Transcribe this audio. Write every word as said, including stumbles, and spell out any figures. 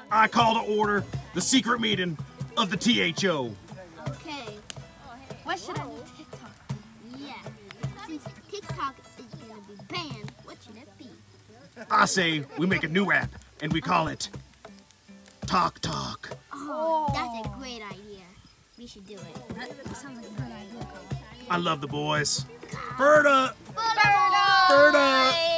I call to order the secret meeting of the T H O. Okay. What should I do TikTok? Yeah. Since TikTok is gonna be banned, what should it be? I say we make a new app and we call it Talk Talk. Oh, that's a great idea. We should do it. That sounds like a good idea. I love the boys. Bird up! Bird up! Bird up!